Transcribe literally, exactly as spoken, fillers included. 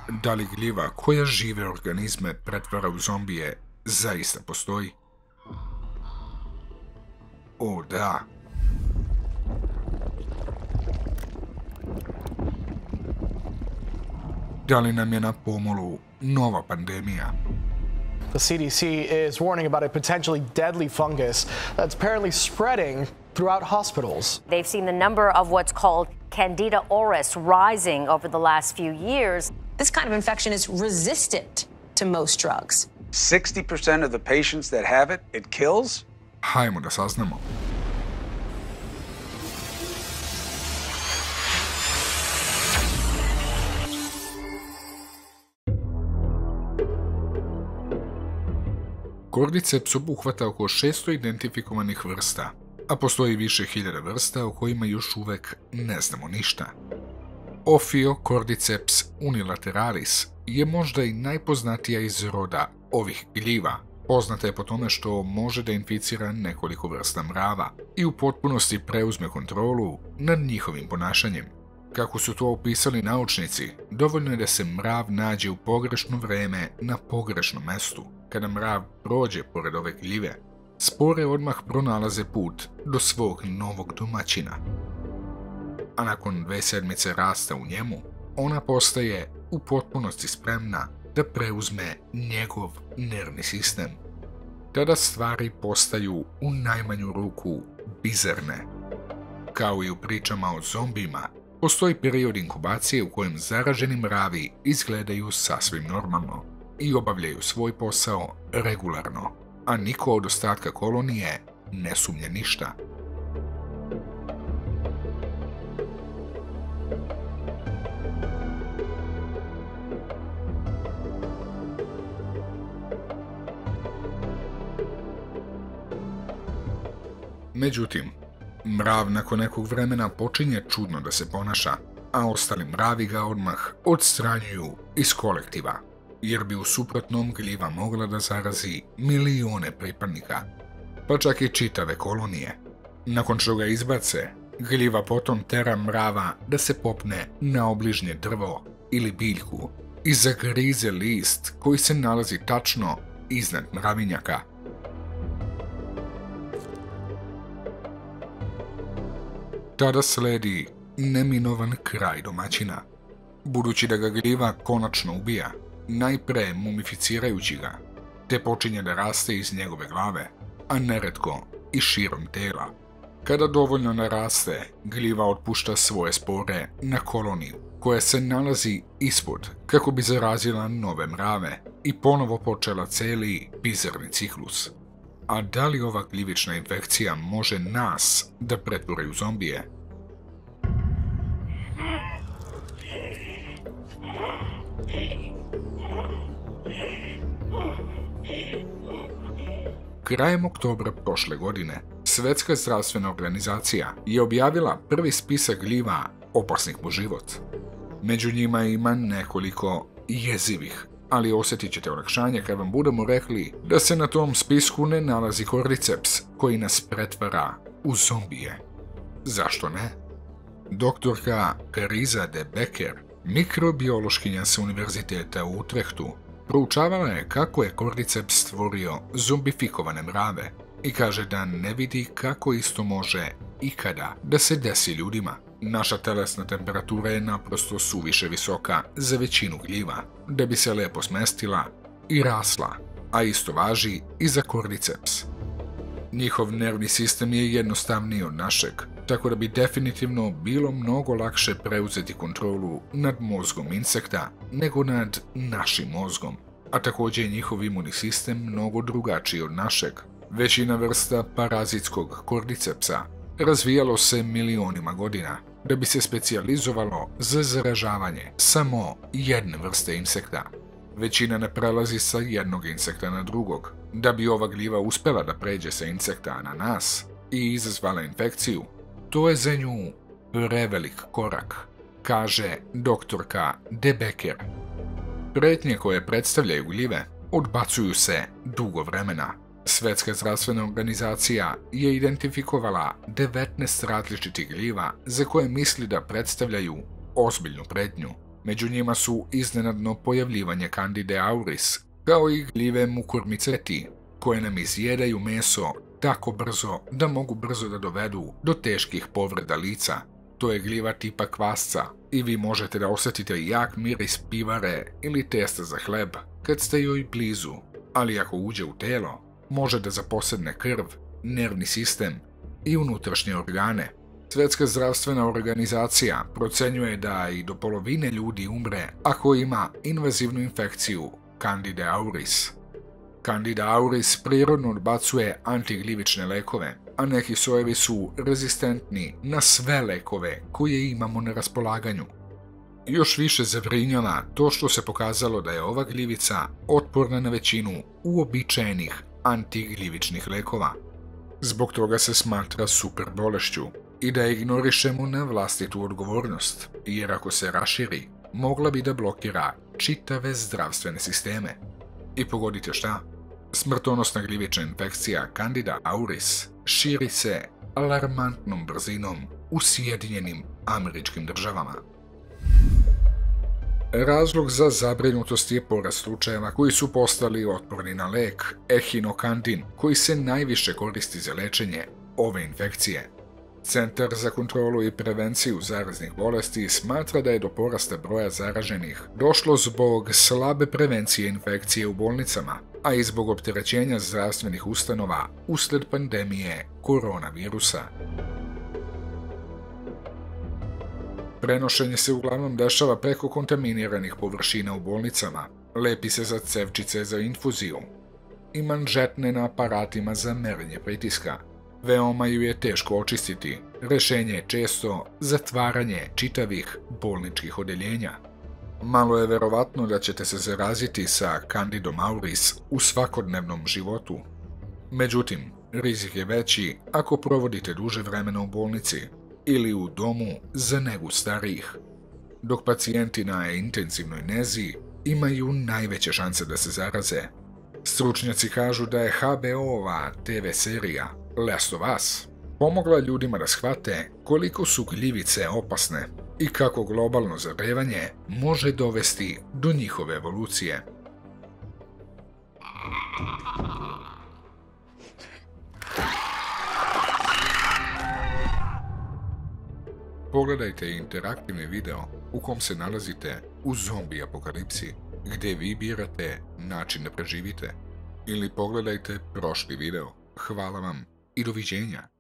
Da li gljiva koja žive organizme pretvara u zombije zaista postoji? O, da. Da li nam je na pomolu nova pandemija? The C D C is warning about a potentially deadly fungus that's apparently spreading throughout hospitals. They've seen the number of what's called Candida auris rising over the last few years. This kind of infection is resistant to most drugs. sixty percent of the patients that have it, it kills? Hajmo da saznamo. Cordyceps obuhvata oko šesto identifikovanih vrsta, a postoji više hiljada vrsta o kojima još uvek ne znamo ništa. Ophiocordyceps unilateralis je možda i najpoznatija iz roda ovih gljiva. Poznata je po tome što može da inficira nekoliko vrsta mrava i u potpunosti preuzme kontrolu nad njihovim ponašanjem. Kako su to opisali naučnici, dovoljno je da se mrav nađe u pogrešno vreme na pogrešnom mestu. Kada mrav prođe pored ove gljive, spore odmah pronalaze put do svog novog domaćina. A nakon dve sedmice rasta u njemu, ona postaje u potpunosti spremna da preuzme njegov nervni sistem. Tada stvari postaju u najmanju ruku bizarne. Kao i u pričama o zombijima, postoji period inkubacije u kojem zaraženi mravi izgledaju sasvim normalno i obavljaju svoj posao regularno, a niko od ostatka kolonije ne sumnje ništa. Međutim, mrav nakon nekog vremena počinje čudno da se ponaša, a ostali mravi ga odmah odstranjuju iz kolektiva, jer bi u suprotnom gljiva mogla da zarazi milione pripadnika, pa čak i čitave kolonije. Nakon što ga izbace, gljiva potom tera mrava da se popne na obližnje drvo ili biljku i zagrize list koji se nalazi tačno iznad mravinjaka. Tada sledi neminovan kraj domaćina, budući da ga gljiva konačno ubija, najpre mumificirajući ga, te počinje da raste iz njegove glave, a neretko i širom tela. Kada dovoljno naraste, gljiva otpušta svoje spore na koloniju, koja se nalazi ispod kako bi zarazila nove mrave i ponovo počela celi bizarni ciklus. A da li ova gljivična infekcija može nas da pretvori u zombije? Krajem oktobra prošle godine, Svetska zdravstvena organizacija je objavila prvi spisak gljiva opasnih po život. Među njima ima nekoliko jezivih, ali osjetit ćete olakšanje kad vam budemo rekli da se na tom spisku ne nalazi Cordyceps koji nas pretvara u zombije. Zašto ne? Doktorka Carissa de Becker, mikrobiološkinja sa Univerziteta u Utrechtu, proučavala je kako je Cordyceps stvorio zombifikovane mrave i kaže da ne vidi kako isto može ikada da se desi ljudima. Naša telesna temperatura je naprosto suviše visoka za većinu gljiva, da bi se lepo smestila i rasla, a isto važi i za Cordyceps. Njihov nervni sistem je jednostavniji od našeg, tako da bi definitivno bilo mnogo lakše preuzeti kontrolu nad mozgom insekta nego nad našim mozgom, a također je njihov imunni sistem mnogo drugačiji od našeg. Većina vrsta parazitskog Cordycepsa razvijalo se milionima godina, da bi se specijalizovalo za zaražavanje samo jedne vrste insekta. Većina ne prelazi sa jednog insekta na drugog. Da bi ova gljiva uspela da pređe sa insekta na nas i izazvala infekciju, to je za nju prevelik korak, kaže doktorka de Becker. Pretnje koje predstavljaju gljive odbacuju se dugo vremena. Svetska zdravstvena organizacija je identifikovala devetnaest različitih gljiva za koje misli da predstavljaju ozbiljnu pretnju. Među njima su iznenadno pojavljivanje Candide auris, kao i gljive Mucormyceti, koje nam izjedaju meso tako brzo da mogu brzo da dovedu do teških povreda lica. To je gljiva tipa kvasca i vi možete da osjetite jak miris pivare ili testa za hleb kad ste joj blizu, ali ako uđe u telo, može da zaposedne krv, nervni sistem i unutrašnje organe. Svjetska zdravstvena organizacija procenjuje da i do polovine ljudi umre ako ima invazivnu infekciju Candide auris. Candida auris prirodno odbacuje antigljivične lekove, a neki sojevi su rezistentni na sve lekove koje imamo na raspolaganju. Još više zabrinjava to što se pokazalo da je ova gljivica otporna na većinu uobičajenih antigljivičnih lekova. Zbog toga se smatra super bolešću i da ignorišemo na vlastitu odgovornost, jer ako se raširi, mogla bi da blokira čitave zdravstvene sisteme. I pogodite šta? Smrtonosna gljivična infekcija Candida auris širi se alarmantnom brzinom u Sjedinjenim Američkim Državama. Razlog za zabrinutost je porast slučajeva koji su postali otporni na lek Echinocandin, koji se najviše koristi za lečenje ove infekcije. Centar za kontrolu i prevenciju zaraznih bolesti smatra da je do porasta broja zaraženih došlo zbog slabe prevencije infekcije u bolnicama, a i zbog opterećenja zdravstvenih ustanova usled pandemije koronavirusa. Prenošenje se uglavnom dešava preko kontaminiranih površina u bolnicama, lepi se za cevčice za infuziju i manžetne na aparatima za merenje pritiska. Veoma ju je teško očistiti, rešenje je često zatvaranje čitavih bolničkih odeljenja. Malo je verovatno da ćete se zaraziti sa Candidom auris u svakodnevnom životu. Međutim, rizik je veći ako provodite duže vremena u bolnici ili u domu za negu starijih, dok pacijenti na intenzivnoj nezi imaju najveće šanse da se zaraze. Stručnjaci kažu da je H B O-ova te ve serija Last of Us pomogla ljudima da shvate koliko su gljivice opasne i kako globalno zagrevanje može dovesti do njihove evolucije. Pogledajte interaktivni video u kom se nalazite u zombi apokalipsi, gdje vi birate način da preživite. Ili pogledajte prošli video. Hvala vam i doviđenja.